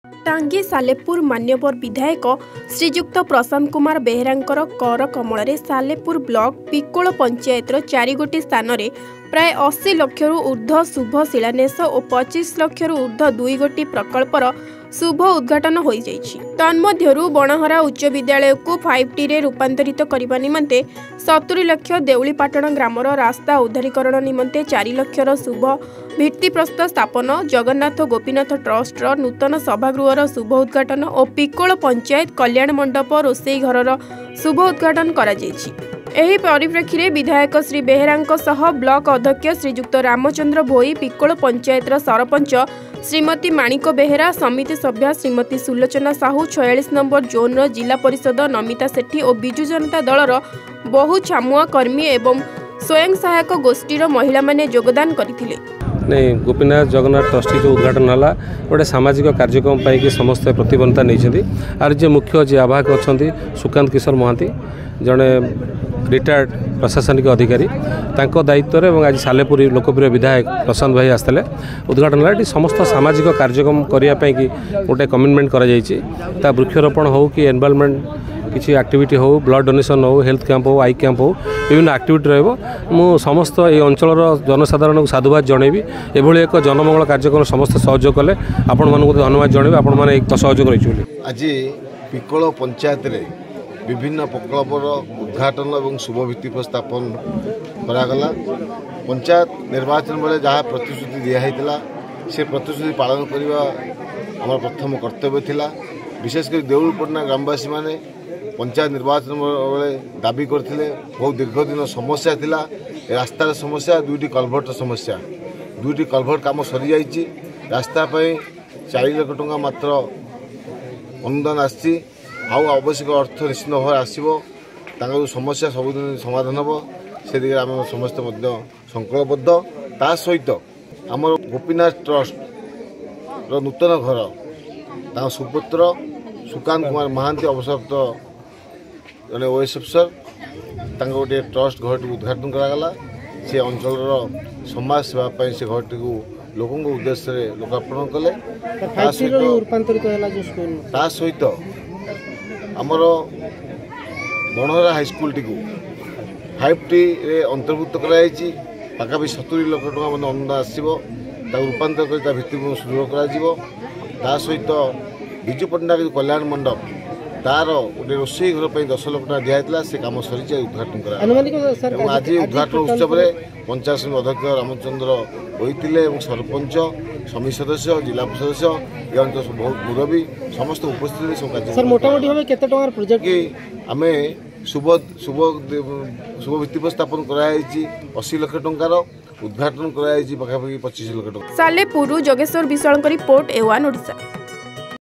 टांगी सालेपुर मान्यवर विधायक श्रीजुक्त प्रशांत कुमार बेहेरांकर कर कमल सालेपुर ब्लॉक पिकोल पंचायत 4 गोटी स्थान में प्राय 80 लाख ऊर्ध्व शुभ शिलान्यास और 25 लाख ऊर्ध्व 2 गोटी प्रकल्पर शुभ उद्घाटन हो जाइछि। तन्मध्यरु बणहरा उच्च विद्यालय को 5T रे रूपांतरित करने निमंते 70 लाख देउलीपाटण ग्रामर रास्ता उद्धारीकरण निमंते 4 लाखर शुभ भित्तिप्रस्तर स्थापन, जगन्नाथ गोपीनाथ ट्रस्ट नूतन सभागृहर शुभ उद्घाटन और पिकोल पंचायत कल्याण मंडप रोसई घर शुभ उद्घाटन करा जाइछि। एही परिप्रेक्षी में विधायक श्री बेहेरांक सह ब्लॉक अध्यक्ष श्रीजुक्त रामचंद्र भोई, पिकोल पंचायत सरपंच श्रीमती माणिक बेहेरा, समिति सभ्य श्रीमती सुलोचना साहू, 46 नंबर जोन जिला परिषद नमिता सेठी और बिजु जनता दलर बहु छामुआ कर्मी एवं स्वयं सहायक गोष्ठीर महिला माने योगदान करथिले। नहीं गोपीनाथ जगन्नाथ ट्रस्टी जो उद्घाटन है गोटे सामाजिक कार्यक्रम पाई समस्त प्रतिबद्धता नहीं आर जे मुख्य जे आवाहक अच्छा सुकांत किशोर महांती जड़े रिटायर्ड प्रशासनिक अधिकारी दायित्व में आज सालेपुर लोकप्रिय विधायक प्रशांत भाई आसते उद्घाटन है। समस्त सामाजिक कार्यक्रम करने की गोटे कमिटमेंट कर वृक्षरोपण हो कि एनवायरनमेंट किसी एक्टिविटी हो, ब्लड डोनेशन हो, हेल्थ कैंप हो, आई कैंप हो, विभिन्न एक्टिविटी रु समस्त ये अंचल जनसाधारण को साधुवाद जनइबी। एभली एक जनमंगल कार्यक्रम समस्त सहयोग कले आपण मानक धन्यवाद जनइबी। आपण माने एक सहयोग रही। आज पिकोल पंचायत रे विभिन्न प्रकल्पर उद्घाटन और शुभ भित्ति स्थापन करागला। पंचायत निर्वाचन बेले जहाँ प्रतिश्रुति दिखाई से प्रतिश्रुति पालन करने आम प्रथम कर्तव्य थिला। विशेषकर देउलपटना ग्रामवासी माने पंचायत निर्वाचन बेले दाबी करथिले बहुत दीर्घ दिन समस्या थिला। रास्तार समस्या, 2टी कलभर्ट समस्या, 2टी कलभर्ट काम सरी जाइछि। रास्ता पे 4 लाख टंका मात्र अनुदान आछि। आवश्यक अर्थ निश्चित भाव आसो समस्या सबुदिन समाधान हम से दिखे आम समस्त संकल्पबद्ध। ता सहित आमर गोपीनाथ ट्रस्ट नूतन घर सुपुत्र सुकांत कुमार महांती अवसरप्राप्त जड़े ओएस अफिसर गोटे ट्रस्ट घर टी उद्घाटन करागला। से अंचल समाज सेवाई से घर टी लोकों उद्देश्य लोकार्पण कले। ता सहित आमर बणहरा हाईस्कल टी 5T रे अंतर्भुक्त कराई पाखापी 70 लाख टका अनुदान आसो रूपांतर कर भित्तिभूमि सुदृढ़ कर सहित बिजु पट्टनायक कल्याण मंडप तार गोटे रोसई घर पर 10 लाख टका दिखाई से कम सरी उद्घाटन कर। आज उद्घाटन उत्सव में पंचायत समिति अध्यक्ष रामचंद्र होते सरपंच समिति सदस्य जिला सदस्य ये अंचल बहुत मुरबी समस्त उपस्थित सब मोटामोटी भाव केते टंकार प्रोजेक्ट कि आम शुभ शुभ शुभ भित्ति स्थापन कराई 80 लाख टंकार उद्घाटन कराई पाखापाखि 25 लाख टंका। Salepur Jogeshwar Vishal report A1 Odisha.